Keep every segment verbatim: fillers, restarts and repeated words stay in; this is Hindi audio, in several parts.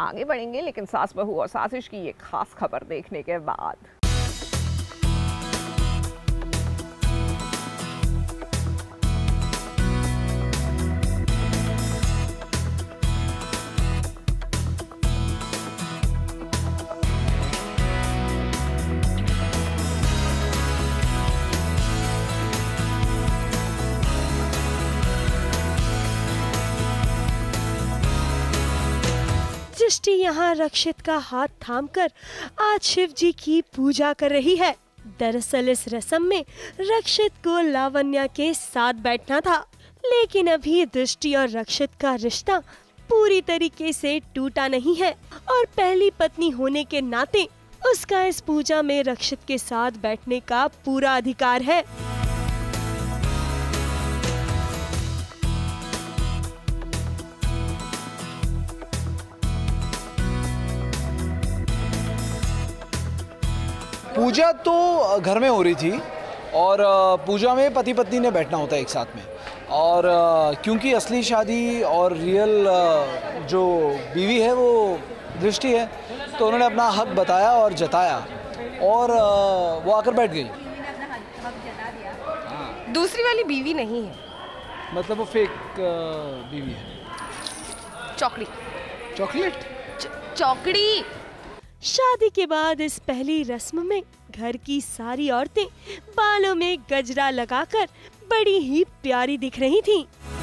आगे बढ़ेंगे, लेकिन सास बहू और साजिश की ये खास खबर देखने के बाद। दृष्टि यहाँ रक्षित का हाथ थामकर आज शिव जी की पूजा कर रही है। दरअसल इस रस्म में रक्षित को लावण्या के साथ बैठना था, लेकिन अभी दृष्टि और रक्षित का रिश्ता पूरी तरीके से टूटा नहीं है और पहली पत्नी होने के नाते उसका इस पूजा में रक्षित के साथ बैठने का पूरा अधिकार है। पूजा तो घर में हो रही थी और पूजा में पति पत्नी ने बैठना होता है एक साथ में, और क्योंकि असली शादी और रियल जो बीवी है वो दृष्टि है, तो उन्होंने अपना हक बताया और जताया और वो आकर बैठ गई। दूसरी वाली बीवी नहीं है, मतलब वो फेक बीवी है। चौकड़ी चॉकलेट चौकड़ी। शादी के बाद इस पहली रस्म में घर की सारी औरतें बालों में गजरा लगाकर बड़ी ही प्यारी दिख रही थीं।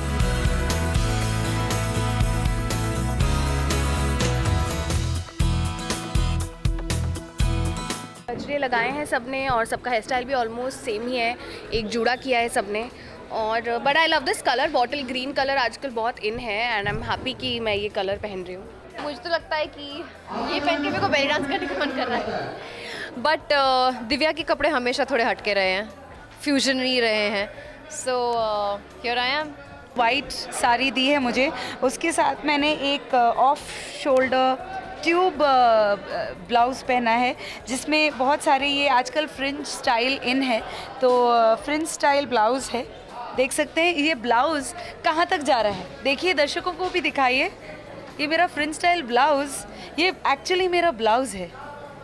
गजरे लगाए हैं सबने और सबका हेयर स्टाइल भी ऑलमोस्ट सेम ही है, एक जूड़ा किया है सबने। और but I love this colour, bottle green colour आजकल बहुत इन है एंड आई एम हैप्पी कि मैं ये कलर पहन रही हूँ। मुझे तो लगता है कि ये पहन के मेरे को बेली डांस करने का मन कर रहा है। बट uh, दिव्या के कपड़े हमेशा थोड़े हटके रहे हैं, फ्यूजनरी रहे हैं। So here I am. White sari दी है मुझे, उसके साथ मैंने एक ऑफ शोल्डर ट्यूब ब्लाउज़ पहना है जिसमें बहुत सारे ये आजकल फ्रिंज स्टाइल इन है, तो फ्रिंज स्टाइल ब्लाउज़ है। देख सकते हैं ये ब्लाउज़ कहाँ तक जा रहा है, देखिए दर्शकों को भी दिखाइए। ये मेरा फ्रिंज स्टाइल ब्लाउज़, ये एक्चुअली मेरा ब्लाउज़ है।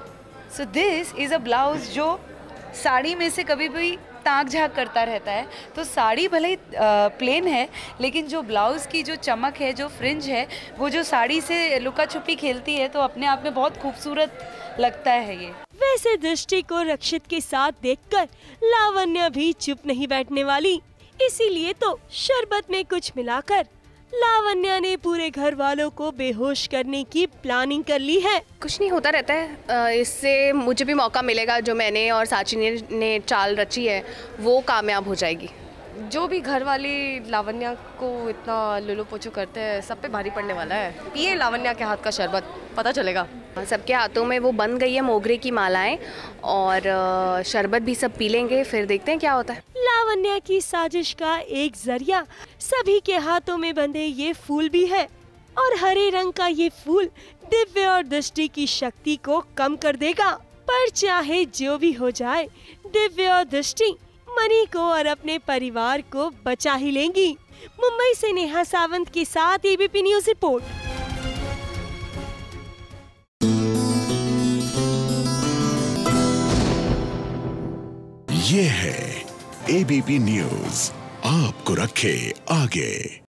So this is a blouse जो साड़ी में से कभी भी ताक झाँक करता रहता है, तो साड़ी भले ही प्लेन है लेकिन जो ब्लाउज़ की जो चमक है, जो फ्रिंज है, वो जो साड़ी से लुका छुपी खेलती है, तो अपने आप में बहुत खूबसूरत लगता है ये। वैसे दृष्टि को रक्षित के साथ देखकर लावण्या भी चुप नहीं बैठने वाली, इसीलिए तो शरबत में कुछ मिलाकर लावण्या ने पूरे घर वालों को बेहोश करने की प्लानिंग कर ली है। कुछ नहीं होता रहता है, इससे मुझे भी मौका मिलेगा, जो मैंने और साची ने, ने चाल रची है वो कामयाब हो जाएगी। जो भी घर वाली लावण्या को इतना लुलु पोचू करते हैं, सब पे भारी पड़ने वाला है। ये लावण्या के हाथ का शरबत, पता चलेगा। सबके हाथों में वो बन गई है मोगरे की मालाएं और शरबत भी सब पी लेंगे, फिर देखते हैं क्या होता है। लावण्या की साजिश का एक जरिया सभी के हाथों में बंधे ये फूल भी है और हरे रंग का ये फूल दिव्य और दृष्टि की शक्ति को कम कर देगा। पर चाहे जो भी हो जाए, दिव्य और दृष्टि मनी को और अपने परिवार को बचा ही लेंगी। मुंबई से नेहा सावंत के साथ एबीपी न्यूज रिपोर्ट। ये है एबीपी न्यूज, आपको रखे आगे।